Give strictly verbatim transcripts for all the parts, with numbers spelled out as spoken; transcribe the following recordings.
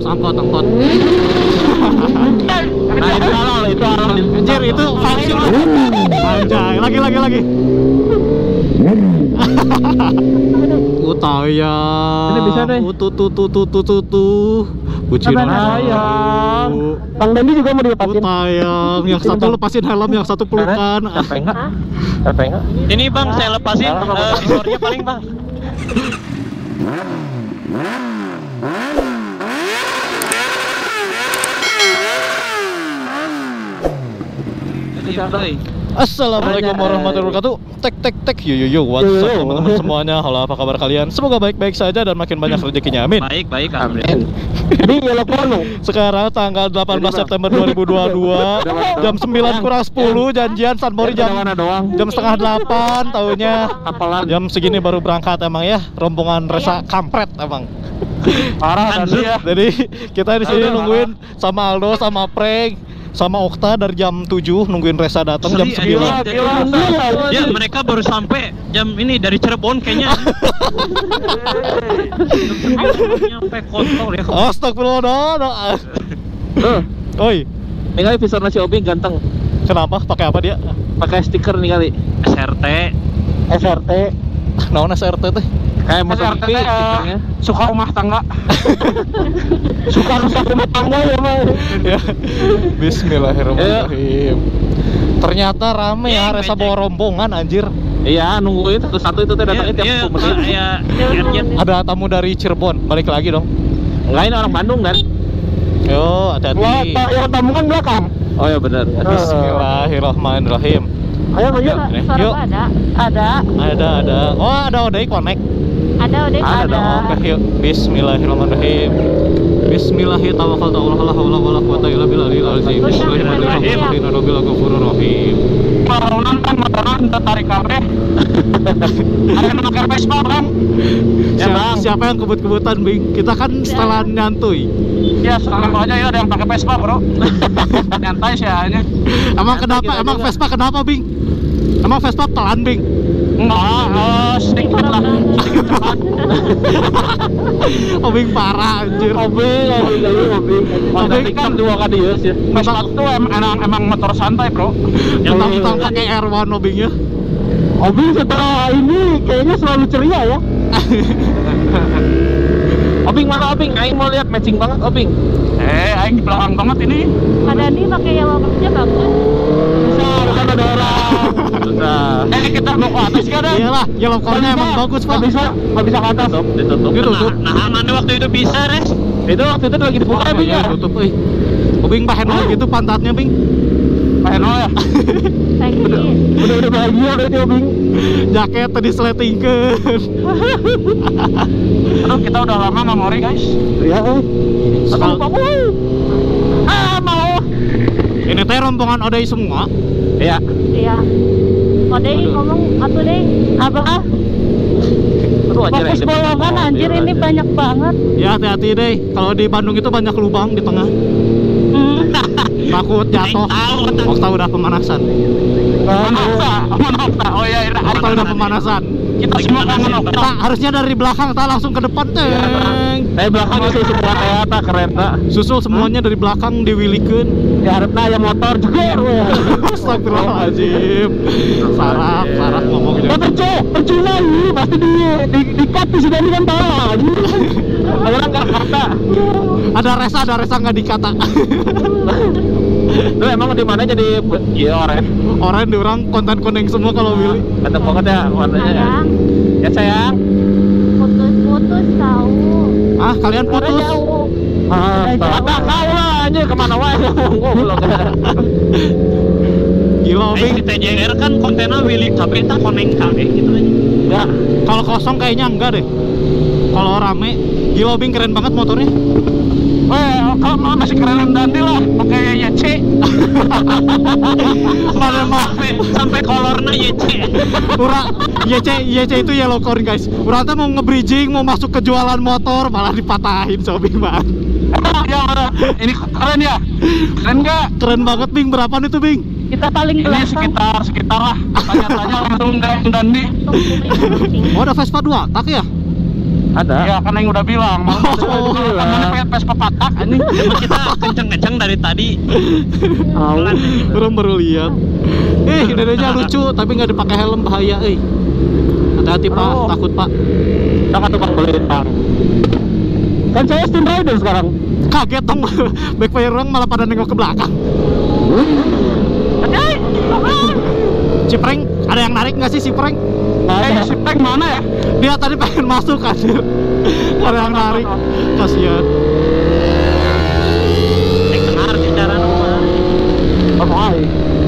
bos, angkot, angkot. Nah itu halal, itu halal. Anjir, itu vaksin. Anjay, lagi, lagi, lagi. Utaya. Ini bisa deh. Utu, tu, tu, tu, tu, tu, tu. Kucing Sayang. Bang Dendi juga mau dilepasin. Utayang. Yang satu lepasin helm, yang satu pelukan. Capek nggak? Capek nggak? Ini bang, saya lepasin. Uh, visornya paling bang. Assalamualaikum warahmatullahi wabarakatuh. Tek tek tek yo yo yo. What's up teman-teman semuanya? Halo, apa kabar kalian? Semoga baik-baik saja dan makin banyak rezekinya. Amin. Baik baik amin. Jadi yellow porno. Sekarang tanggal delapan belas September dua ribu dua puluh dua jam sembilan kurang sepuluh, janjian San Mori jam jam setengah delapan. Taunya jam segini baru berangkat emang ya. Rombongan Resa kampret emang. Parah tadi ya. Jadi kita di sini nungguin sama Aldo sama Preg sama Okta dari jam tujuh nungguin Resa datang jam sembilan. Ya, mereka baru sampai jam ini dari Cirebon kayaknya. Nyampe kontol ya. Astagfirullah. Oi, ini kali visor nasi Obi ganteng. kenapa? Pakai apa dia? Pakai stiker nih kali. S R T. S R T. Naon S R T teh? Kayak motor T V stikernya. Suka rumah tangga. Suka rusak rumah tangga ya, Bang. Ya. Bismillahirrahmanirrahim. Ternyata rame ya Resa bawa rombongan anjir. Iya, nungguin satu-satu itu teh datangnya tiap sepuluh menit. Iya. Ada tamu dari Cirebon, balik lagi dong. Enggak, ini orang Bandung kan? Yo, hati-hati. Wah, yang tamu kan belakang. Oh ya benar. Bismillahirrahmanirrahim. Ayo lanjut. Yuk. Ada, ada, Ada, ada. Oh, ada Odai Connect. ada, udah Ada ada. dong. Oke, yuk. Bismillahirrahmanirrahim. Bismillahirrahmanirrahim. Tawakkaltu ala Allah wala quwwata illa billahil azim. Bismillahirrahmanirrahim. Rabbil ghafurur rahim. Kalau nonton motoran udah tarik kabeh. Ada yang pakai Vespa, Bang. Ya, Siapa, Bang. siapa yang kebut-kebutan, Bing? Kita kan setelah nyantuy. Ya, sekarang aja ya ada yang pakai Vespa, Bro. Nyantai sih hanya. Emang Nyantai kenapa? kita Emang juga. Vespa kenapa, Bing? Emang Vespa pelan, Bing? Enggak, uh, sedikit lah, sedikit cepat. Oh, Bing parah anjir. Obing, obing, obing. Obing kan dua kali ya sih. Vespa itu emang emang motor santai, Bro. Yang tentang pakai R satu Bing ya. Obing setelah ini kayaknya selalu ceria ya. Obing mana Obing? Aing mau lihat matching banget Obing. Eh, Aing di belakang banget ini. Ada nih pakai yellow boxnya bagus. Bisa, bukan ada orang. Bisa. Eh, kita mau ke atas kan? Iyalah, yellow core-nya emang bagus, Pak. Nggak bisa, nggak bisa ke atas. Ditutup. Ditutup. Ditutup. Nah, nah, mana waktu itu bisa, Res? Itu waktu itu lagi dibuka ya, Bing ya? Tutup, euy. Oh, Bing pahen gitu pantatnya, Bing. Pengen ya? Lagi. Udah udah bahagia berarti Obing. Jaket tadi seletingkeun. Aduh, kita udah lama memori, guys. Iya, eh. Sekal- Ah, mau. Ini teh rombongan Odai semua. Iya. Iya. Kode ngomong atuh deh. Abah ah. Aduh, anjir, Fokus ini bolongan mobil, anjir ini anjir. banyak banget. Ya hati-hati deh. Kalau di Bandung itu banyak lubang di tengah. Hmm. Takut jatuh. Okta udah pemanasan. Okta, Okta. Oh iya, iya. Okta udah pemanasan. Kita semua kangen Okta. Tak, harusnya dari belakang, tak langsung ke depan, Teng. Dari belakang itu semua kayak tak keren tak. Susul semuanya dari belakang diwilikeun. Ya harapnya ya motor juga. Astagfirullahaladzim. Sarap, sarap ngomongnya. Oh percu, percuma ini pasti di di di cut di sini kan tahu. Orang nggak kata. Ada Resa, ada Resa nggak dikata. Lu emang di mana jadi iya oren? Orang di orang konten kuning semua kalau Willy. Kata banget ya warnanya ya. Sayang, Ya sayang. putus-putus tahu. Ah, kalian Karena putus. jauh. Ah, Udah jauh. tak tahu lah aja kemana wae goblok. Gila, Bing. T J R kan kontennya Willy tapi tak koneng kage gitu aja. Ya. Kalau kosong kayaknya enggak deh. Kalau rame, gila, Bing keren banget motornya. Weh, kalau masih keren Dandi lah, pakai Y C. Mana mah sampai sampai kolornya Y C. Ura, Y C, Y C itu yellow core, guys. Ura tuh mau nge-bridging, mau masuk ke jualan motor, malah dipatahin sama Bing, Bang. Ya, ini keren ya? Keren nggak? Keren banget, Bing. Berapa nih tuh, Bing? Kita paling Ini belakang. sekitar sekitar lah. Tanya-tanya langsung dari Dandi. Oh, ada Vespa dua tak ya? Ada. Iya, kan yang udah bilang. Oh, mana pengen Vespa patah ini. Emang kita kenceng-kenceng dari tadi. Pelan. Belum baru lihat. Eh, dedenya lucu tapi nggak dipakai helm bahaya, eh. Hati-hati Pak, Oh. takut Pak. Kita tuh Pak beliin Bang. Kan saya Steam Rider sekarang. Kaget dong, backfire orang malah pada nengok ke belakang. Cipreng, ada yang narik nggak sih Cipreng? Eh, si Peng mana ya? Dia tadi pengen masuk kan. Ada yang narik, kasihan. Dengar bicara nama. Apa ai?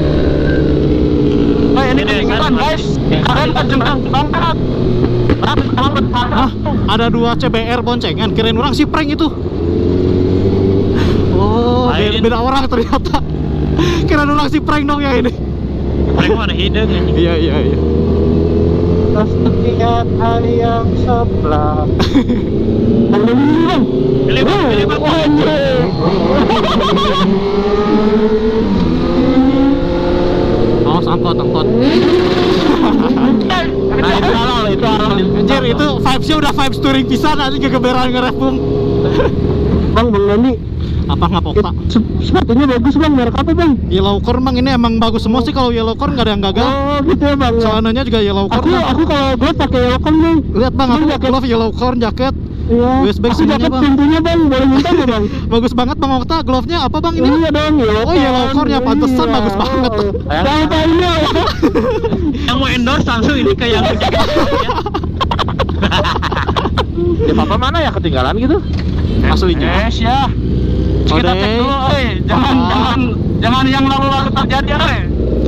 Eh, ini ketinggalan guys. Kalian kan jembatan bangkat. Hah? Ada dua C B R boncengan, kirain orang Cipreng itu. Oh, beda, beda orang ternyata. Kirain orang Cipreng dong ya ini. Peng mana hidung ini? Iya, iya, iya. Sekian hari yang sebelah. Pilih bang, pilih bang. Oh, angkot, angkot. Nah, itu halal, itu halal. Anjir, itu vibes-nya udah vibes touring pisan, nanti kegeberan nge-ref bung. Bang, Bang Nani, Apa ngapok tak? sepatunya bagus bang, merek apa bang? Yellow Corn bang, ini emang bagus semua sih. Kalau Yellow Corn nggak ada yang gagal. Oh gitu ya bang. Celananya juga Yellow Corn. Aku aku kalau gue pakai Yellow Corn bang. Lihat bang, aku Jaket. glove Yellow Corn, jaket. Iya. U S B Aku semuanya, jaket bang. pintunya bang, boleh minta nggak bang? Bagus banget bang Okta, glove-nya apa bang ini? Iya dong, Yellow Oh, Yellow Corn ya, pantesan Iya. bagus banget. Yang tahunya. Yang mau endorse langsung ini ke yang jaket. Ya papa mana ya ketinggalan gitu? Aslinya. Yes ya. Kita Ode. cek dulu, eh. Jangan Ah. jangan jangan yang lalu-lalu terjadi, eh.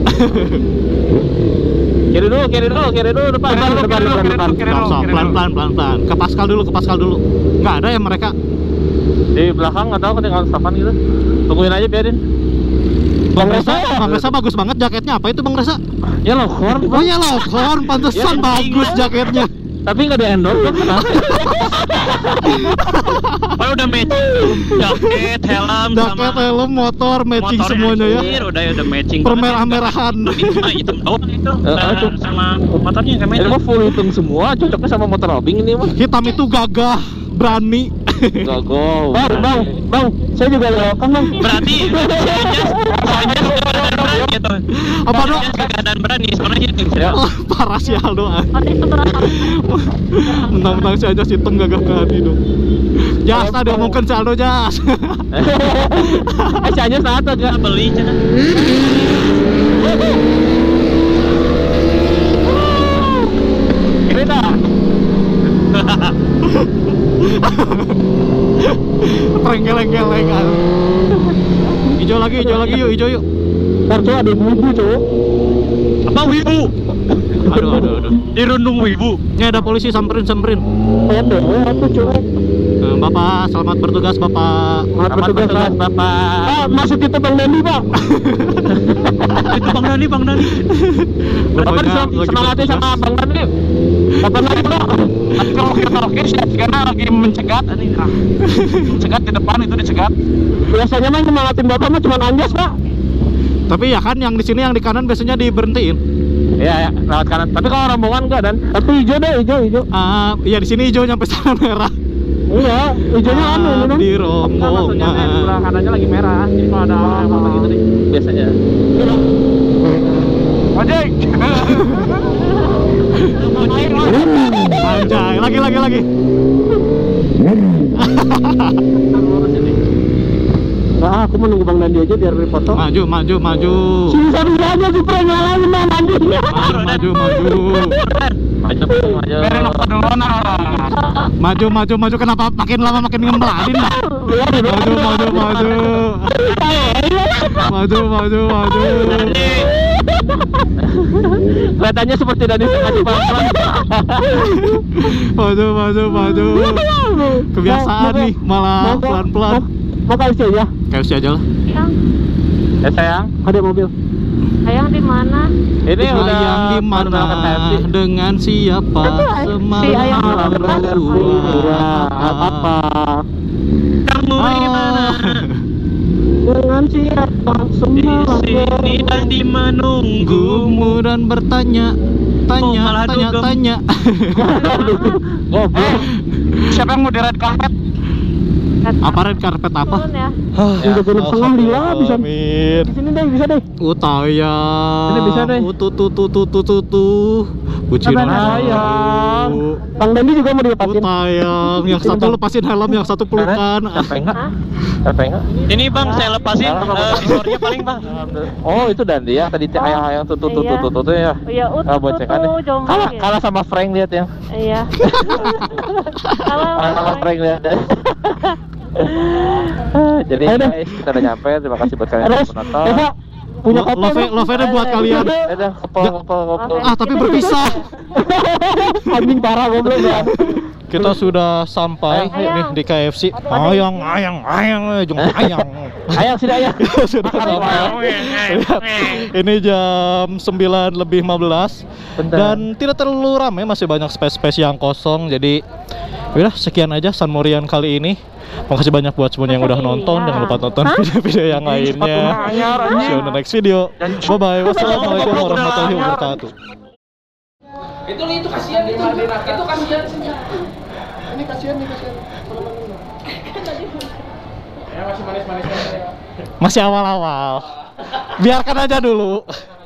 Kiri dulu, kiri dulu, kiri dulu, depan, depan, depan, depan, depan. Sok, pelan pelan pelan pelan. Ke Pascal dulu, ke Pascal dulu. Nggak ada ya mereka. Di belakang nggak tahu ketinggalan Stefan gitu. Tungguin aja biarin. Bang Resa, Bang Resa bagus banget jaketnya. Apa itu Bang Resa? Ya loh, Corn. Oh Yellow Corn, pantesan Ya, bagus iya. jaketnya. Tapi nggak di endorse, kenapa? Oh udah matching, jaket, helm, Jaket, helm, motor, matching motornya semuanya ya. anjir, udah udah matching. Permerah-merahan. Cuma hitam doang itu. Eh, Sama- itu. sama motornya nggak Ini matching. mah full hitung semua, cocoknya sama motor Robing ini mah. Hitam itu gagah, berani. Gak go. Bang, bang, bang, saya juga welcome bang. Berarti soalnya soalnya keadaan berani gitu. Apa dong? Keadaan berani, soalnya gitu. Oh, parah sih Aldo. ah. Ada itu berapa? Mentang-mentang si aja hitam gagah berani dong. Jas, tadi omongkan si Aldo Jas. Eh, si Anjas satu aja. Beli cina. Kira dah. Prank geleng-geleng. ah. Hijau lagi, hijau lagi yuk, hijau yuk. Ntar tuh ada wibu cowok. Apa wibu? Aduh, aduh, aduh. Dirundung wibu. Ini ada polisi samperin, samperin. Ada, apa cowok? Eh, Bapak, selamat bertugas Bapak. Selamat bertugas, Pak. Bapak. Ah, masuk kita Bang Dani, Pak. Itu Bang Dani, Bang Dani. Bapak Rupanya disem- lagi semangati bertugas. sama Bang Dani. Bapak lagi Pak. Nanti kalau kita oke sih, karena lagi mencegat ini. Nah. Mencegat di depan itu dicegat. Biasanya mah semangatin Bapak mah cuma Anjas, Pak. Tapi ya kan yang di sini yang di kanan biasanya diberhentiin. Iya, ya, lewat kanan. Tapi kalau rombongan enggak dan Tapi hijau deh, hijau, hijau. Ah, iya di sini hijau nyampe sana merah. Iya, hijaunya anu ini dong. Di Enggak, maksudnya eh, sebelah rombongan. kanannya lagi merah. Jadi kalau ada orang yang foto gitu nih, biasanya. Ojek. Anjay, lagi lagi lagi. Nah, aku mau nunggu Bang Dandi aja biar foto. Maju, maju, maju. Sini aja si Prank ngalahin Bang Dandi. Maju, maju, maju. Maju, maju. Biarin aku duluan ah. Maju, maju, maju. Kenapa makin lama makin ngembeladin, Mbak? Maju, maju, maju. Maju, maju, maju. Kelihatannya seperti Dani sengaja pelan-pelan. Maju, maju, maju. Kebiasaan nih, malah pelan-pelan. Mau kali sih ya? Kayak usia aja lah. Sayang, Eh sayang, Ada mobil. sayang di mana? ini udah Sayang di baru mana berangkat K F C. dengan siapa Si ayam semalam berdua. Apa? Kamu di mana? Dengan siapa Di semalam sini dan di menunggu. Gumu dan bertanya, tanya, Oh, malah tanya, dugem. tanya. Goblok. Siapa yang mau di red carpet? Apa red carpet apa? Turun ya. Tiga puluh setengah lila bisa. Amin. Di sini deh, bisa deh. Utayang. Ini bisa deh. Utu tu tu tu tu tu tu. Bucinan Sayang. Bang Dandi juga mau dilepasin. Utayang. Yang satu lepasin helm, yang satu pelukan. Capek enggak? Hah? Capek enggak? Ini bang, saya lepasin eh, visornya paling bang. Oh, itu Dandi ya. Tadi Oh, ayang-ayang tuh tuh tuh iya. tuh tuh tuh ya. Oh, ya utuh Ah, buat tuh cekan deh. tuh jomblo Kalah, ya. kalah sama Frank lihat ya. Iya. Kalau Kalah sama Frank lihat. Jadi guys, kita udah nyampe. Terima kasih buat kalian yang udah menonton. Punya love love buat kalian. Udah, kopel kopel kopel. Ah, tapi berpisah. Anjing parah goblok ya. Kita sudah sampai nih di K F C. Ayang, ayang, ayang, jong ayang. Ayang sini ayang. Sudah sampai. Lihat, ini jam sembilan lebih lima belas dan tidak terlalu ramai, masih banyak space-space yang kosong. Jadi udah sekian aja San Morian kali ini. Makasih banyak buat semuanya yang udah nonton. Jangan lupa tonton video-video yang lainnya. See you on the next video. Bye bye. Wassalamualaikum warahmatullahi wabarakatuh. Itu itu kasihan itu. Itu kasihan sih. Ini kasihan nih kasihan. Ya masih manis-manis. Masih awal-awal. Biarkan aja dulu.